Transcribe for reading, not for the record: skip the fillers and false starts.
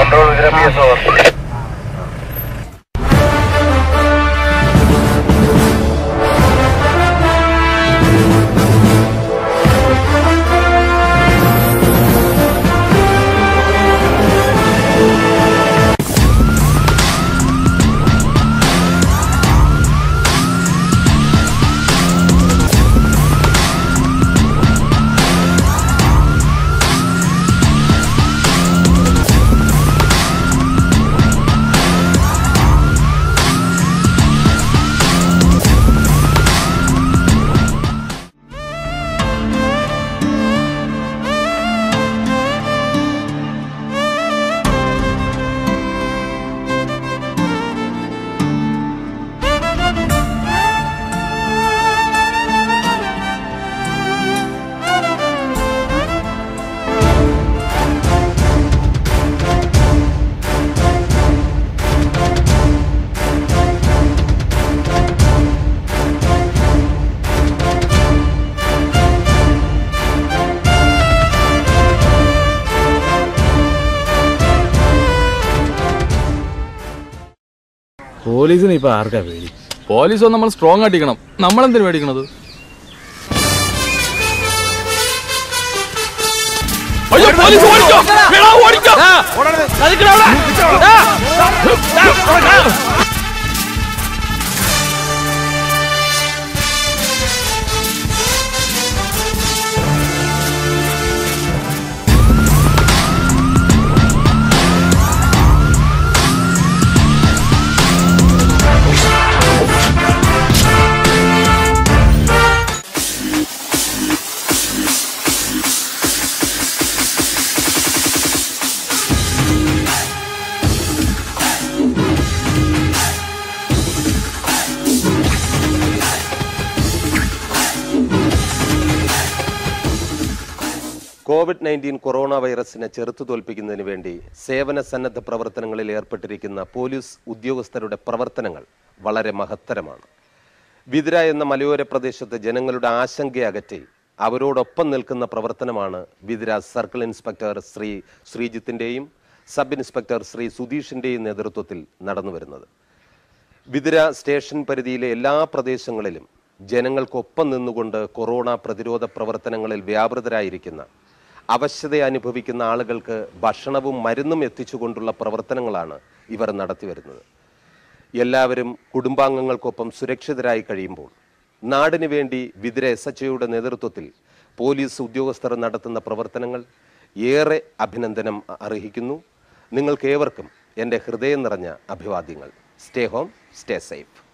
Control Vidra PS over. പോലീസിന് ഇപ്പൊ ആർക്കാ പേടി? പോലീസ് നമ്മൾ സ്ട്രോങ് ആയിട്ടിരിക്കണം. നമ്മളെന്തിനു പേടിക്കണത്? COVID-19 കൊറോണ വൈറസിനെ ചെറുത്തു തോൽപ്പിക്കുന്നതിന് വേണ്ടി സേവന സന്നദ്ധ പ്രവർത്തനങ്ങളിൽ ഏർപ്പെട്ടിരിക്കുന്ന പോലീസ് ഉദ്യോഗസ്ഥരുടെ പ്രവർത്തനങ്ങൾ വളരെ മഹത്തരമാണ്. വിതുര എന്ന മലയോര പ്രദേശത്ത് ജനങ്ങളുടെ ആശങ്കയകറ്റി അവരോടൊപ്പം നിൽക്കുന്ന പ്രവർത്തനമാണ് വിതുര സർക്കിൾ ഇൻസ്പെക്ടർ ശ്രീ ശ്രീജിത്തിൻ്റെയും സബ് ഇൻസ്പെക്ടർ ശ്രീ സുധീഷിൻ്റെയും നേതൃത്വത്തിൽ നടന്നു വരുന്നത്. വിതുര സ്റ്റേഷൻ പരിധിയിലെ എല്ലാ പ്രദേശങ്ങളിലും ജനങ്ങൾക്കൊപ്പം നിന്നുകൊണ്ട് കൊറോണ പ്രതിരോധ പ്രവർത്തനങ്ങളിൽ വ്യാപൃതരായിരിക്കുന്ന അവശത അനുഭവിക്കുന്ന ആളുകൾക്ക് ഭക്ഷണവും മരുന്നും എത്തിച്ചുകൊണ്ടുള്ള പ്രവർത്തനങ്ങളാണ് ഇവർ നടത്തിവരുന്നത്. എല്ലാവരും കുടുംബാംഗങ്ങൾക്കൊപ്പം സുരക്ഷിതരായി കഴിയുമ്പോൾ നാടിനു വേണ്ടി വിതുര SHOയുടെ നേതൃത്വത്തിൽ പോലീസ് ഉദ്യോഗസ്ഥർ നടത്തുന്ന പ്രവർത്തനങ്ങൾ ഏറെ അഭിനന്ദനം അർഹിക്കുന്നു. നിങ്ങൾക്കേവർക്കും എൻ്റെ ഹൃദയം നിറഞ്ഞ അഭിവാദ്യങ്ങൾ. Stay home, stay safe.